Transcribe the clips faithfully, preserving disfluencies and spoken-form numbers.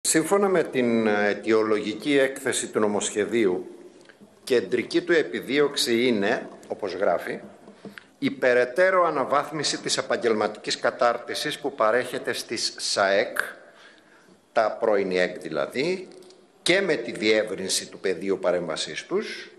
Σύμφωνα με την αιτιολογική έκθεση του νομοσχεδίου, κεντρική του επιδίωξη είναι, όπως γράφει, η περαιτέρω αναβάθμιση της επαγγελματικής κατάρτισης που παρέχεται στις ΣΑΕΚ, τα πρώην ΕΚ δηλαδή, και με τη διεύρυνση του πεδίου παρέμβασής τους,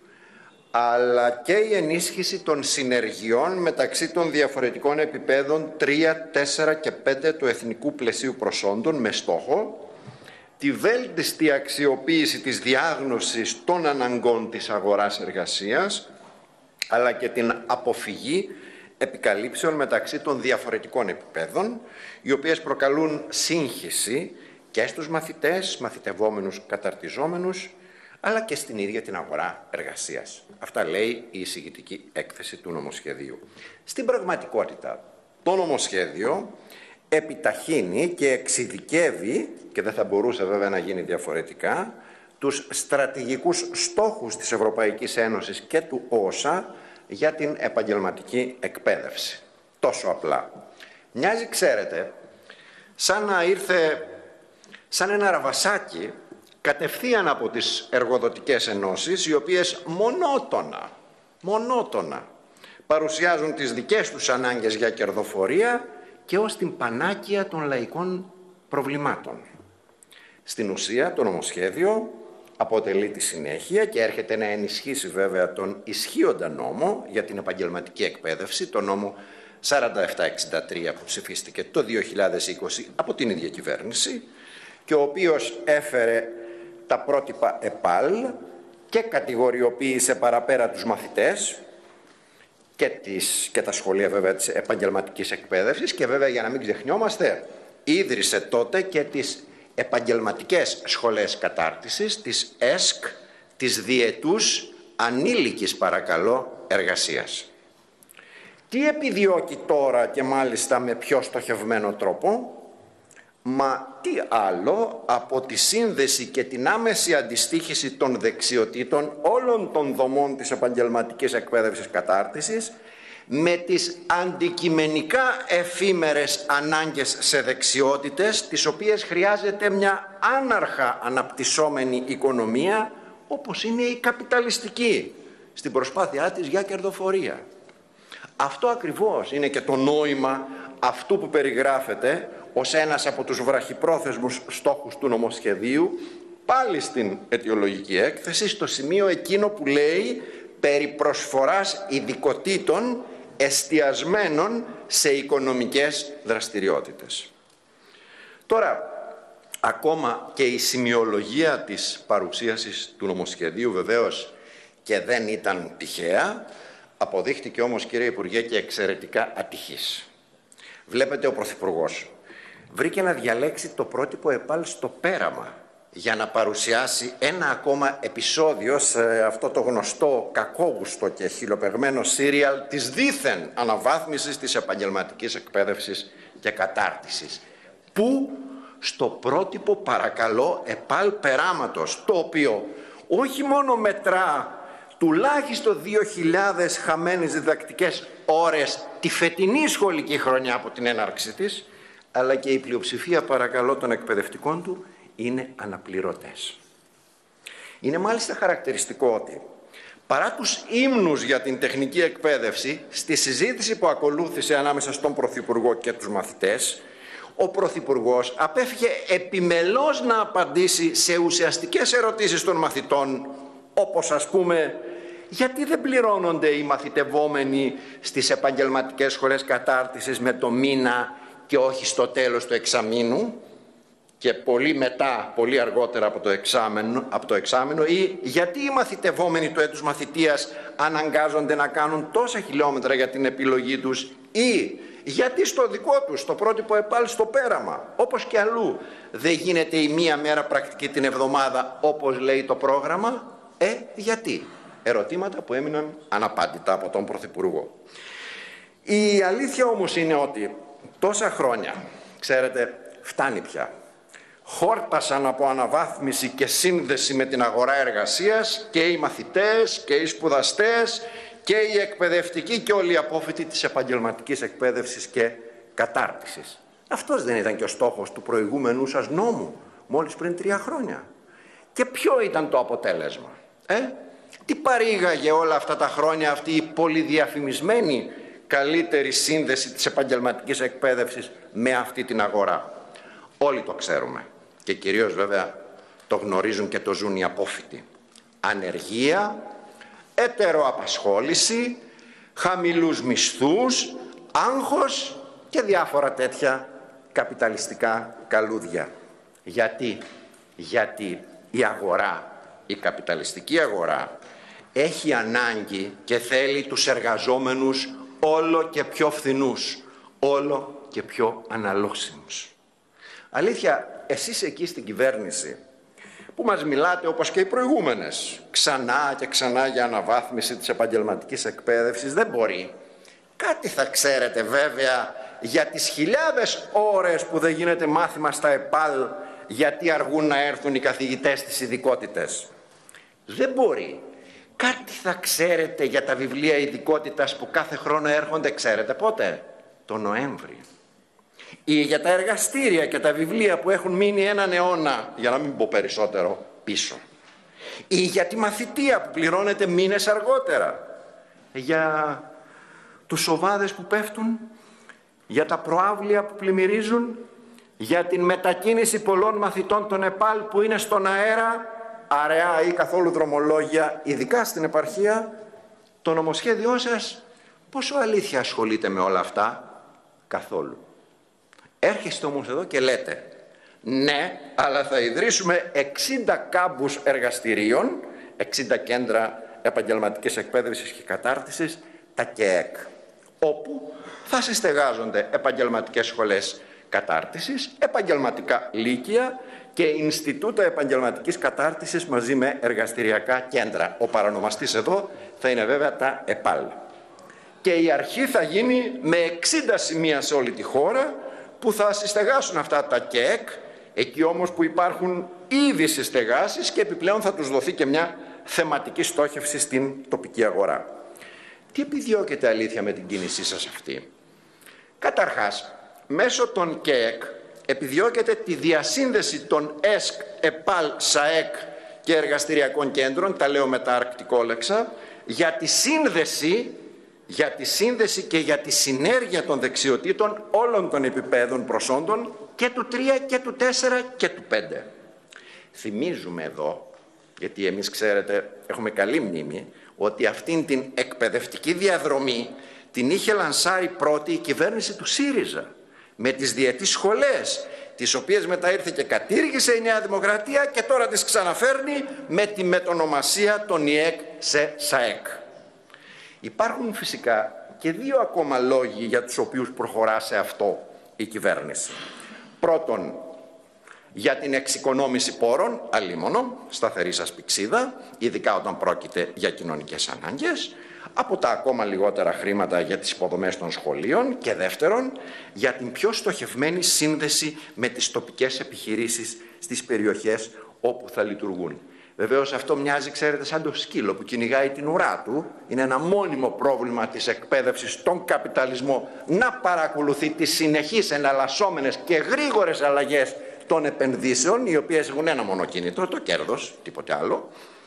αλλά και η ενίσχυση των συνεργειών μεταξύ των διαφορετικών επιπέδων τρία, τέσσερα και πέντε του Εθνικού Πλαισίου Προσόντων με στόχο τη βέλτιστη αξιοποίηση της διάγνωσης των αναγκών της αγοράς εργασίας, αλλά και την αποφυγή επικαλύψεων μεταξύ των διαφορετικών επιπέδων, οι οποίες προκαλούν σύγχυση και στους μαθητές, μαθητευόμενους, καταρτιζόμενους, αλλά και στην ίδια την αγορά εργασίας. Αυτά λέει η εισηγητική έκθεση του νομοσχεδίου. Στην πραγματικότητα, το νομοσχέδιο επιταχύνει και εξειδικεύει, και δεν θα μπορούσε βέβαια να γίνει διαφορετικά, τους στρατηγικούς στόχους της Ευρωπαϊκής Ένωσης και του όσα για την επαγγελματική εκπαίδευση. Τόσο απλά. Μοιάζει, ξέρετε, σαν να ήρθε σαν ένα ραβασάκι κατευθείαν από τις εργοδοτικές ενώσεις, οι οποίες μονότονα, μονότονα παρουσιάζουν τις δικές τους ανάγκες για κερδοφορία και ως την πανάκια των λαϊκών προβλημάτων. Στην ουσία, το νομοσχέδιο αποτελεί τη συνέχεια και έρχεται να ενισχύσει βέβαια τον ισχύοντα νόμο για την επαγγελματική εκπαίδευση, το νόμο σαράντα επτά εξήντα τρία που ψηφίστηκε το δύο χιλιάδες είκοσι από την ίδια κυβέρνηση και ο οποίος έφερε τα πρότυπα ΕΠΑΛ και κατηγοριοποίησε παραπέρα τους μαθητές και, τις, και τα σχολεία βέβαια της επαγγελματικής εκπαίδευσης και βέβαια, για να μην ξεχνιόμαστε, ίδρυσε τότε και τις επαγγελματικές σχολές κατάρτισης, της ΕΣΚ, της διετούς ανήλικης παρακαλώ εργασίας. Τι επιδιώκει τώρα και μάλιστα με πιο στοχευμένο τρόπο? Μα τι άλλο από τη σύνδεση και την άμεση αντιστοίχηση των δεξιοτήτων όλων των δομών της επαγγελματικής εκπαίδευσης κατάρτισης με τις αντικειμενικά εφήμερες ανάγκες σε δεξιότητες, τις οποίες χρειάζεται μια άναρχα αναπτυσσόμενη οικονομία, όπως είναι η καπιταλιστική, στην προσπάθειά της για κερδοφορία. Αυτό ακριβώς είναι και το νόημα αυτού που περιγράφεται ως ένας από τους βραχυπρόθεσμους στόχους του νομοσχεδίου, πάλι στην αιτιολογική έκθεση, στο σημείο εκείνο που λέει περί προσφοράς ειδικοτήτων εστιασμένων σε οικονομικές δραστηριότητες. Τώρα, ακόμα και η σημειολογία της παρουσίασης του νομοσχεδίου βεβαίως και δεν ήταν τυχαία, αποδείχτηκε όμως, κύριε Υπουργέ, και εξαιρετικά ατυχής. Βλέπετε, ο Πρωθυπουργός βρήκε να διαλέξει το πρότυπο ΕΠΑΛ στο πέραμα για να παρουσιάσει ένα ακόμα επεισόδιο σε αυτό το γνωστό κακόγουστο και χιλοπεγμένο σύριαλ της δήθεν αναβάθμισης της επαγγελματικής εκπαίδευσης και κατάρτισης. Που στο πρότυπο παρακαλώ ΕΠΑΛ περάματος, το οποίο όχι μόνο μετρά τουλάχιστον δύο χιλιάδες χαμένες διδακτικές ώρες τη φετινή σχολική χρονιά από την έναρξη της, αλλά και η πλειοψηφία παρακαλώ των εκπαιδευτικών του είναι αναπληρωτές. Είναι μάλιστα χαρακτηριστικό ότι παρά τους ύμνους για την τεχνική εκπαίδευση, στη συζήτηση που ακολούθησε ανάμεσα στον Πρωθυπουργό και τους μαθητές, ο Πρωθυπουργός απέφυγε επιμελώς να απαντήσει σε ουσιαστικές ερωτήσεις των μαθητών, όπως ας πούμε γιατί δεν πληρώνονται οι μαθητευόμενοι στις επαγγελματικές σχολές κατάρτισης με το μήνα και όχι στο τέλος του εξαμήνου και πολύ μετά, πολύ αργότερα από το εξάμηνο, από το εξάμηνο, ή γιατί οι μαθητευόμενοι του έτους μαθητείας αναγκάζονται να κάνουν τόσα χιλιόμετρα για την επιλογή τους, ή γιατί στο δικό τους, στο πρότυπο ΕΠΑΛ στο πέραμα, όπως και αλλού, δεν γίνεται η μία μέρα πρακτική την εβδομάδα όπως λέει το πρόγραμμα. Ε, γιατί? Ερωτήματα που έμειναν αναπάντητα από τον Πρωθυπουργό. Η αλήθεια όμως είναι ότι τόσα χρόνια, ξέρετε, φτάνει πια. Χόρτασαν από αναβάθμιση και σύνδεση με την αγορά εργασίας και οι μαθητές και οι σπουδαστές και οι εκπαιδευτικοί και όλοι οι απόφοιτοι της επαγγελματικής εκπαίδευσης και κατάρτισης. Αυτός δεν ήταν και ο στόχος του προηγούμενου σας νόμου, μόλις πριν τρία χρόνια. Και ποιο ήταν το αποτέλεσμα? Ε? Τι παρήγαγε όλα αυτά τα χρόνια αυτή η πολυδιαφημισμένη καλύτερη σύνδεση της επαγγελματικής εκπαίδευσης με αυτή την αγορά? Όλοι το ξέρουμε και κυρίως βέβαια το γνωρίζουν και το ζουν οι απόφοιτοι. Ανεργία, ετεροαπασχόληση, χαμηλούς μισθούς, άγχος και διάφορα τέτοια καπιταλιστικά καλούδια. Γιατί? Γιατί η αγορά, η καπιταλιστική αγορά έχει ανάγκη και θέλει τους εργαζόμενους όλο και πιο φθηνούς, όλο και πιο αναλώσιμους. Αλήθεια, εσείς εκεί στην κυβέρνηση που μας μιλάτε όπως και οι προηγούμενες ξανά και ξανά για αναβάθμιση της επαγγελματικής εκπαίδευσης, δεν μπορεί. Κάτι θα ξέρετε βέβαια για τις χιλιάδες ώρες που δεν γίνεται μάθημα στα ΕΠΑΛ γιατί αργούν να έρθουν οι καθηγητές στις ειδικότητες. Δεν μπορεί. Κάτι θα ξέρετε για τα βιβλία ειδικότητας που κάθε χρόνο έρχονται, ξέρετε πότε? Το Νοέμβρη. Ή για τα εργαστήρια και τα βιβλία που έχουν μείνει έναν αιώνα, για να μην πω περισσότερο, πίσω. Ή για τη μαθητεία που πληρώνεται μήνες αργότερα. Για τους σοβάδες που πέφτουν, για τα προάβλια που πλημμυρίζουν, για την μετακίνηση πολλών μαθητών των ΕΠΑΛ που είναι στον αέρα, αραιά ή καθόλου δρομολόγια, ειδικά στην επαρχία. Το νομοσχέδιό σας πόσο αλήθεια ασχολείται με όλα αυτά? Καθόλου. Έρχεστε όμως εδώ και λέτε ναι, αλλά θα ιδρύσουμε εξήντα κάμπους εργαστηρίων, εξήντα κέντρα επαγγελματικής εκπαίδευσης και κατάρτισης, τα ΚΕΕΚ, όπου θα συστεγάζονται επαγγελματικές σχολές κατάρτισης, επαγγελματικά λύκεια και Ινστιτούτα Επαγγελματικής Κατάρτισης μαζί με εργαστηριακά κέντρα. Ο παρανομαστής εδώ θα είναι βέβαια τα ΕΠΑΛ. Και η αρχή θα γίνει με εξήντα σημεία σε όλη τη χώρα που θα συστεγάσουν αυτά τα ΚΕΕΚ, εκεί όμως που υπάρχουν ήδη συστεγάσεις και επιπλέον θα τους δοθεί και μια θεματική στόχευση στην τοπική αγορά. Τι επιδιώκετε αλήθεια με την κίνησή σας αυτή? Καταρχάς, μέσω των ΚΕΕΚ επιδιώκεται τη διασύνδεση των ΕΣΚ, ΕΠΑΛ, ΣΑΕΚ και εργαστηριακών κέντρων, τα λέω με τα αρκτικόλεξα, για τη σύνδεση, για τη σύνδεση και για τη συνέργεια των δεξιοτήτων όλων των επιπέδων προσόντων και του τρία και του τέσσερα και του πέντε. Θυμίζουμε εδώ, γιατί εμείς ξέρετε έχουμε καλή μνήμη, ότι αυτήν την εκπαιδευτική διαδρομή την είχε λανσάρει πρώτη η κυβέρνηση του ΣΥΡΙΖΑ με τις διετής σχολές, τις οποίες μετά ήρθε και κατήργησε η Νέα Δημοκρατία και τώρα τις ξαναφέρνει με τη μετονομασία των ΙΕΚ σε ΣΑΕΚ. Υπάρχουν φυσικά και δύο ακόμα λόγοι για τους οποίους προχωρά σε αυτό η κυβέρνηση. Πρώτον, για την εξοικονόμηση πόρων, αλίμονο, σταθερή σας πηξίδα, ειδικά όταν πρόκειται για κοινωνικές ανάγκες, από τα ακόμα λιγότερα χρήματα για τις υποδομές των σχολείων και δεύτερον, για την πιο στοχευμένη σύνδεση με τις τοπικές επιχειρήσεις στις περιοχές όπου θα λειτουργούν. Βεβαίως αυτό μοιάζει, ξέρετε, σαν το σκύλο που κυνηγάει την ουρά του. Είναι ένα μόνιμο πρόβλημα της εκπαίδευσης στον καπιταλισμό να παρακολουθεί τις συνεχείς εναλλασσόμενες και γρήγορες αλλαγές των επενδύσεων, οι οποίες έχουν ένα μονοκίνητρο, το κέρδος, τίποτε άλλο.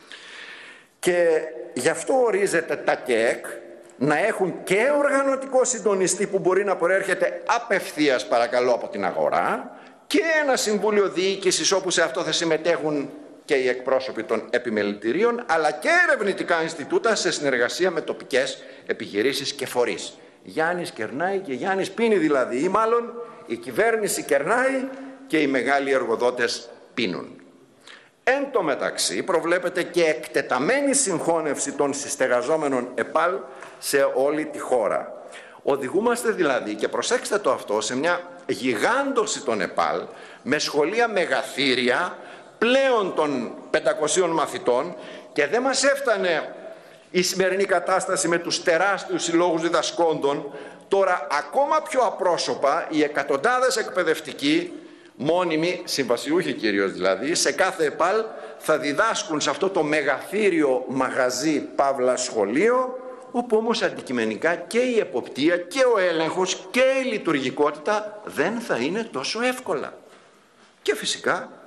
Και γι' αυτό ορίζεται τα ΚΕΕΚ να έχουν και οργανωτικό συντονιστή που μπορεί να προέρχεται απευθείας, παρακαλώ, από την αγορά και ένα συμβούλιο διοίκησης όπου σε αυτό θα συμμετέχουν και οι εκπρόσωποι των επιμελητηρίων, αλλά και ερευνητικά Ινστιτούτα σε συνεργασία με τοπικές επιχειρήσεις και φορείς. Γιάννης κερνάει και Γιάννης πίνει δηλαδή, ή μάλλον η κυβέρνηση κερνάει και οι μεγάλοι εργοδότες πίνουν. Εν τω μεταξύ προβλέπεται και εκτεταμένη συγχώνευση των συστεγαζόμενων ΕΠΑΛ σε όλη τη χώρα. Οδηγούμαστε δηλαδή, και προσέξτε το αυτό, σε μια γιγάντωση των ΕΠΑΛ με σχολεία μεγαθύρια πλέον των πεντακοσίων μαθητών και δεν μας έφτανε η σημερινή κατάσταση με τους τεράστιους συλλόγους διδασκόντων. Τώρα ακόμα πιο απρόσωπα οι εκατοντάδες εκπαιδευτικοί, μόνιμοι, συμβασιούχοι κυρίως δηλαδή, σε κάθε ΕΠΑΛ θα διδάσκουν σε αυτό το μεγαθύριο μαγαζί παύλα σχολείο, όπου όμως αντικειμενικά και η εποπτεία και ο έλεγχος και η λειτουργικότητα δεν θα είναι τόσο εύκολα. Και φυσικά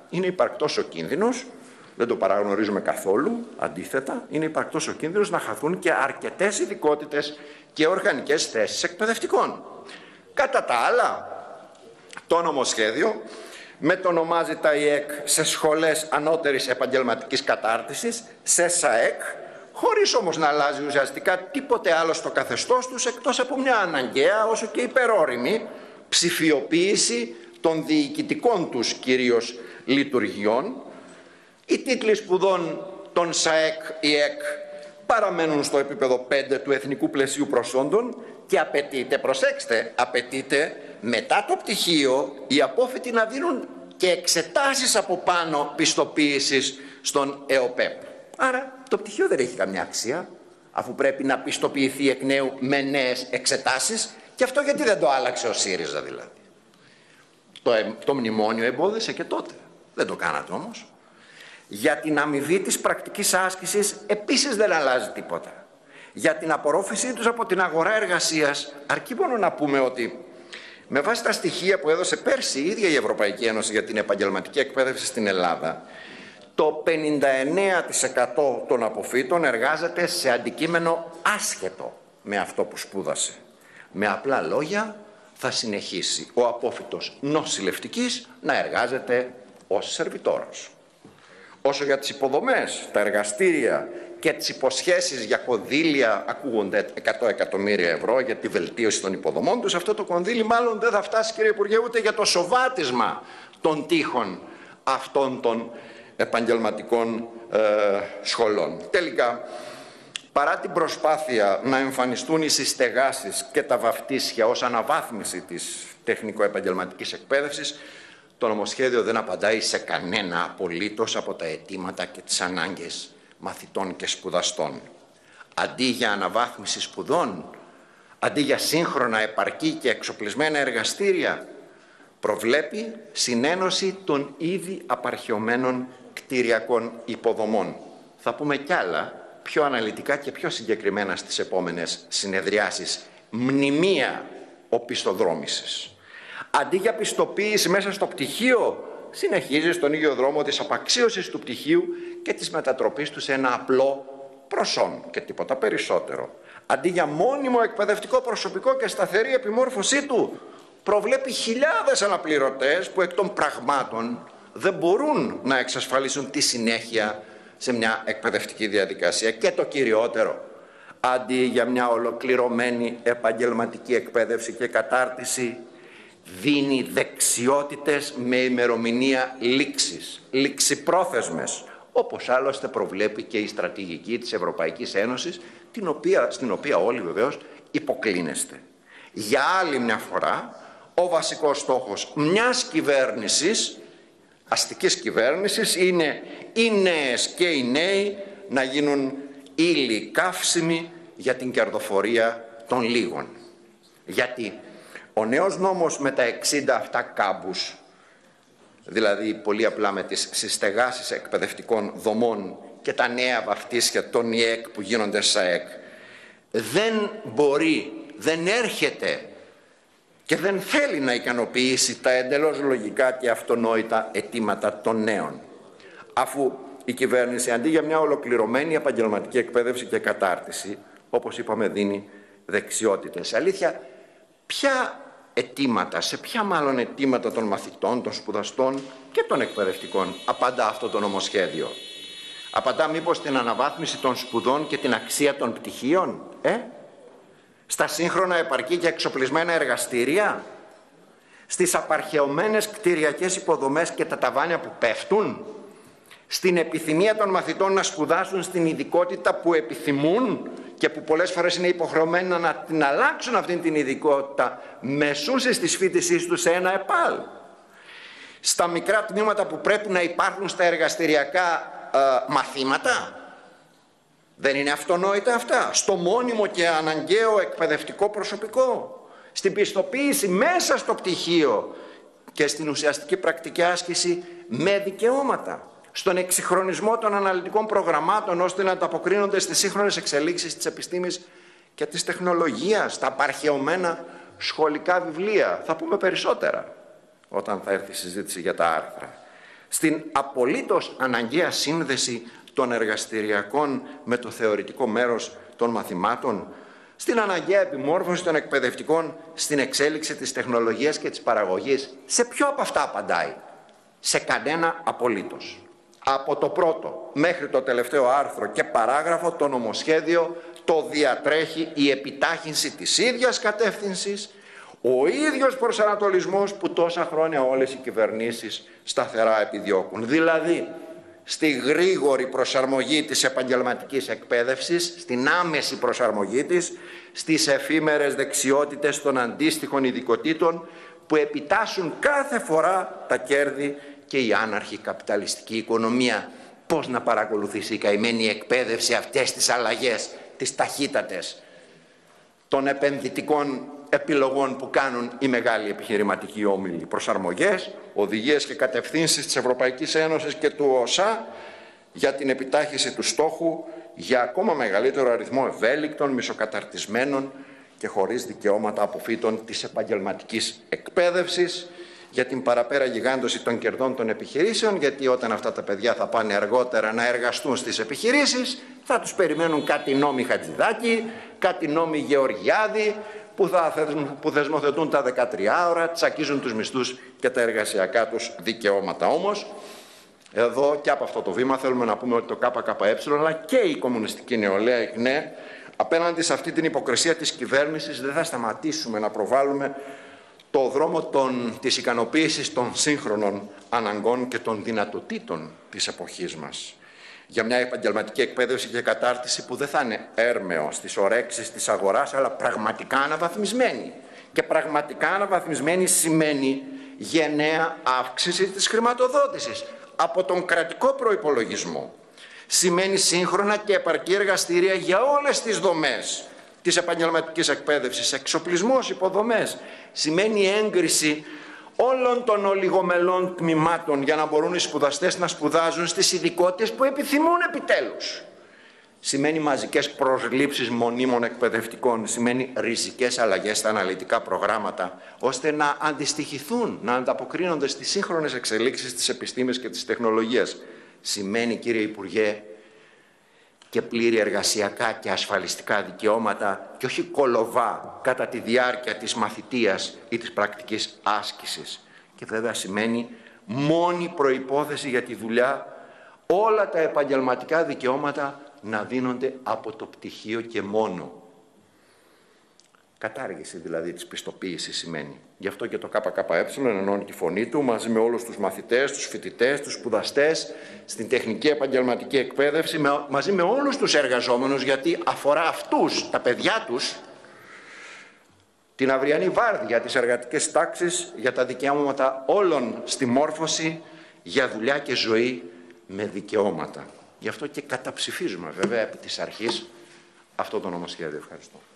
είναι υπαρκτός ο κίνδυνος, δεν το παραγνωρίζουμε καθόλου, αντίθετα, είναι υπαρκτός ο κίνδυνος να χαθούν και αρκετές ειδικότητες και οργανικές θέσεις εκπαιδευτικών. Κατά τα άλλα, το νομοσχέδιο μετονομάζει τα ΙΕΚ σε σχολές ανώτερης επαγγελματικής κατάρτισης, σε ΣΑΕΚ, χωρίς όμως να αλλάζει ουσιαστικά τίποτε άλλο στο καθεστώς τους, εκτός από μια αναγκαία, όσο και υπερόριμη, ψηφιοποίηση των διοικητικών τους κυρίως λειτουργιών. Οι τίτλοι σπουδών των ΣΑΕΚ, ΙΕΚ παραμένουν στο επίπεδο πέντε του Εθνικού Πλαισίου Προσόντων και απαιτείται, προσέξτε, απαιτείται μετά το πτυχίο οι απόφοιτοι να δίνουν και εξετάσεις από πάνω πιστοποίησης στον ΕΟΠΕΠ. Άρα το πτυχίο δεν έχει καμιά αξία, αφού πρέπει να πιστοποιηθεί εκ νέου με νέες εξετάσεις, και αυτό γιατί δεν το άλλαξε ο ΣΥΡΙΖΑ δηλαδή. Το, το μνημόνιο εμπόδισε και τότε, δεν το κάνατε όμως. Για την αμοιβή της πρακτικής άσκησης επίσης δεν αλλάζει τίποτα. Για την απορρόφησή τους από την αγορά εργασίας, αρκεί μόνο να πούμε ότι με βάση τα στοιχεία που έδωσε πέρσι η ίδια η Ευρωπαϊκή Ένωση για την επαγγελματική εκπαίδευση στην Ελλάδα, το πενήντα εννέα τοις εκατό των αποφύτων εργάζεται σε αντικείμενο άσχετο με αυτό που σπούδασε. Με απλά λόγια, θα συνεχίσει ο απόφοιτος νοσηλευτικής να εργάζεται ως σερβιτόρος. Όσο για τις υποδομές, τα εργαστήρια και τις υποσχέσεις για κονδύλια, ακούγονται εκατό εκατομμύρια ευρώ για τη βελτίωση των υποδομών τους, αυτό το κονδύλι μάλλον δεν θα φτάσει, κύριε Υπουργέ, ούτε για το σοβάτισμα των τείχων αυτών των επαγγελματικών ε, σχολών. Τελικά, παρά την προσπάθεια να εμφανιστούν οι συστεγάσεις και τα βαφτίσια ως αναβάθμιση της τεχνικο-επαγγελματικής εκπαίδευσης, το νομοσχέδιο δεν απαντάει σε κανένα απολύτως από τα αιτήματα και τις ανάγκες μαθητών και σπουδαστών. Αντί για αναβάθμιση σπουδών, αντί για σύγχρονα επαρκή και εξοπλισμένα εργαστήρια, προβλέπει συνένωση των ήδη απαρχαιωμένων κτηριακών υποδομών. Θα πούμε κι άλλα, πιο αναλυτικά και πιο συγκεκριμένα στις επόμενες συνεδριάσεις. Μνημεία οπισθοδρόμησης. Αντί για πιστοποίηση μέσα στο πτυχίο, συνεχίζει στον ίδιο δρόμο της απαξίωσης του πτυχίου και της μετατροπής του σε ένα απλό προσόν και τίποτα περισσότερο. Αντί για μόνιμο εκπαιδευτικό προσωπικό και σταθερή επιμόρφωσή του, προβλέπει χιλιάδες αναπληρωτές που εκ των πραγμάτων δεν μπορούν να εξασφαλίσουν τη συνέχεια σε μια εκπαιδευτική διαδικασία. Και το κυριότερο, αντί για μια ολοκληρωμένη επαγγελματική εκπαίδευση και κατάρτιση, δίνει δεξιότητες με ημερομηνία λήξης, ληξιπρόθεσμες, όπως άλλωστε προβλέπει και η στρατηγική της Ευρωπαϊκής Ένωσης, την οποία, στην οποία όλοι βεβαίως υποκλίνεστε. Για άλλη μια φορά, ο βασικός στόχος μιας κυβέρνησης, αστικής κυβέρνησης, είναι οι νέες και οι νέοι να γίνουν ύλη καύσιμη για την κερδοφορία των λίγων. Γιατί ο νέος νόμος με τα εξήντα αυτά κάμπους, δηλαδή πολύ απλά με τις συστεγάσεις εκπαιδευτικών δομών και τα νέα βαφτίσια των ΙΕΚ που γίνονται ΣΑΕΚ, δεν μπορεί, δεν έρχεται και δεν θέλει να ικανοποιήσει τα εντελώς λογικά και αυτονόητα αιτήματα των νέων. Αφού η κυβέρνηση αντί για μια ολοκληρωμένη επαγγελματική εκπαίδευση και κατάρτιση, όπως είπαμε, δίνει δεξιότητες. Αλήθεια, ποια αιτήματα, σε ποια μάλλον αιτήματα των μαθητών, των σπουδαστών και των εκπαιδευτικών απαντά αυτό το νομοσχέδιο? Απαντά μήπως στην αναβάθμιση των σπουδών και την αξία των πτυχίων, ε? Στα σύγχρονα επαρκή και εξοπλισμένα εργαστήρια, στις απαρχαιωμένες κτηριακές υποδομές και τα ταβάνια που πέφτουν, στην επιθυμία των μαθητών να σπουδάσουν στην ειδικότητα που επιθυμούν και που πολλές φορές είναι υποχρεωμένοι να την αλλάξουν αυτήν την ειδικότητα μεσούσης της φοιτησής τους σε ένα ΕΠΑΛ, στα μικρά τμήματα που πρέπει να υπάρχουν στα εργαστηριακά ε, μαθήματα. Δεν είναι αυτονόητα αυτά? Στο μόνιμο και αναγκαίο εκπαιδευτικό προσωπικό, στην πιστοποίηση μέσα στο πτυχίο και στην ουσιαστική πρακτική άσκηση με δικαιώματα, στον εξυγχρονισμό των αναλυτικών προγραμμάτων ώστε να ανταποκρίνονται στις σύγχρονες εξελίξεις της επιστήμης και της τεχνολογίας, στα απαρχαιωμένα σχολικά βιβλία. Θα πούμε περισσότερα όταν θα έρθει η συζήτηση για τα άρθρα. στην απολύτως αναγκαία σύνδεση των εργαστηριακών με το θεωρητικό μέρος των μαθημάτων, στην αναγκαία επιμόρφωση των εκπαιδευτικών στην εξέλιξη της τεχνολογίας και της παραγωγής. Σε ποιο από αυτά απαντάει? Σε κανένα απολύτως. Από το πρώτο μέχρι το τελευταίο άρθρο και παράγραφο το νομοσχέδιο το διατρέχει η επιτάχυνση της ίδιας κατεύθυνσης, ο ίδιος προσανατολισμός που τόσα χρόνια όλες οι κυβερνήσεις σταθερά επιδιώκουν. Δηλαδή, στη γρήγορη προσαρμογή της επαγγελματικής εκπαίδευσης, στην άμεση προσαρμογή της, στις εφήμερες δεξιότητες των αντίστοιχων ειδικοτήτων που επιτάσσουν κάθε φορά τα κέρδη και η άναρχη καπιταλιστική οικονομία. Πώς να παρακολουθήσει η καημένη εκπαίδευση αυτές τις αλλαγές, τις ταχύτατες των επενδυτικών επιλογών που κάνουν οι μεγάλοι επιχειρηματικοί όμιλοι? Προσαρμογές, οδηγίες και κατευθύνσεις της Ευρωπαϊκής Ένωσης και του ΟΣΑ για την επιτάχυνση του στόχου για ακόμα μεγαλύτερο αριθμό ευέλικτων, μισοκαταρτισμένων και χωρίς δικαιώματα αποφύτων της επαγγελματικής εκπαίδευσης, για την παραπέρα γιγάντωση των κερδών των επιχειρήσεων, γιατί όταν αυτά τα παιδιά θα πάνε αργότερα να εργαστούν στις επιχειρήσεις, θα τους περιμένουν κάτι νόμοι Χατζηδάκη, κάτι νόμοι Γεωργιάδη, που, θα, που θεσμοθετούν τα δεκατρία ώρα, τσακίζουν τους μισθούς και τα εργασιακά τους δικαιώματα. Όμως, εδώ και από αυτό το βήμα θέλουμε να πούμε ότι το ΚΚΕ αλλά και η κομμουνιστική νεολαία, η ΚΝΕ, απέναντι σε αυτή την υποκρισία της κυβέρνησης δεν θα σταματήσουμε να προβάλλουμε το δρόμο των, της ικανοποίησης των σύγχρονων αναγκών και των δυνατοτήτων της εποχής μας. Για μια επαγγελματική εκπαίδευση και κατάρτιση που δεν θα είναι έρμεο στις ορέξεις της αγοράς, αλλά πραγματικά αναβαθμισμένη. Και πραγματικά αναβαθμισμένη σημαίνει γενναία αύξηση της χρηματοδότησης από τον κρατικό προϋπολογισμό. Σημαίνει σύγχρονα και επαρκή εργαστήρια για όλες τις δομές της επαγγελματικής εκπαίδευσης, εξοπλισμός, υποδομές. Σημαίνει έγκριση όλων των ολιγομελών τμήματων για να μπορούν οι σπουδαστές να σπουδάζουν στις ειδικότητες που επιθυμούν επιτέλους. Σημαίνει μαζικές προσλήψεις μονίμων εκπαιδευτικών, σημαίνει ριζικές αλλαγές στα αναλυτικά προγράμματα, ώστε να αντιστοιχηθούν, να ανταποκρίνονται στις σύγχρονες εξελίξεις της επιστήμης και της τεχνολογίας. Σημαίνει, κύριε Υπουργέ, και πλήρη εργασιακά και ασφαλιστικά δικαιώματα και όχι κολοβά κατά τη διάρκεια της μαθητείας ή της πρακτικής άσκησης. Και βέβαια σημαίνει μόνη προϋπόθεση για τη δουλειά όλα τα επαγγελματικά δικαιώματα να δίνονται από το πτυχίο και μόνο. Κατάργηση δηλαδή της πιστοποίησης σημαίνει. Γι' αυτό και το ΚΚΕ ενώνει τη φωνή του μαζί με όλους τους μαθητές, τους φοιτητές, τους σπουδαστές στην τεχνική επαγγελματική εκπαίδευση, με, μαζί με όλους τους εργαζόμενους, γιατί αφορά αυτούς, τα παιδιά τους, την αυριανή βάρδια της εργατικής τάξης, για τα δικαιώματα όλων στη μόρφωση, για δουλειά και ζωή με δικαιώματα. Γι' αυτό και καταψηφίζουμε βέβαια επί της αρχής αυτό το νομοσχέδιο. Ευχαριστώ.